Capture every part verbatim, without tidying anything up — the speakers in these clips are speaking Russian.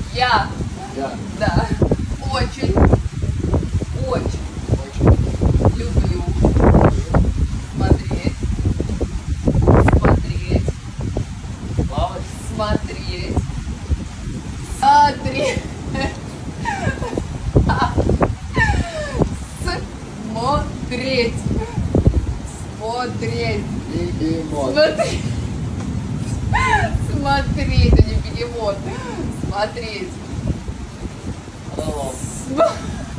Я. Я. Да. Очень. Очень. Люблю. Смотреть. Смотреть. Плавать. Смотреть. Смотреть. Смотреть. Смотреть. Бегемот. Смотреть. Смотреть, а не бегемот. Смотреть. Фролов. См-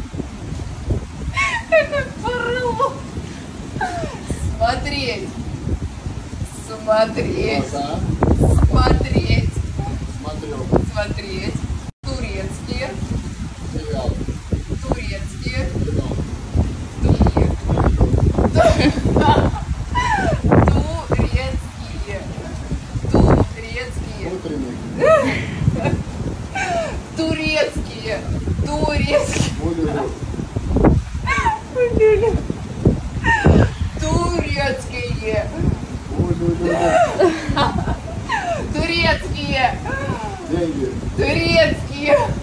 Это порыло. Смотреть. Смотреть. Глаза. Смотреть. Смотрю. Смотреть. Турецкие. Сериал. Турецкие. Кино. Турецкие. Турецкие. Утренник. Турецкие. Турецкие. Улюлю. Турецкие. Улюлю. Турецкие. Деньги. Турецкие.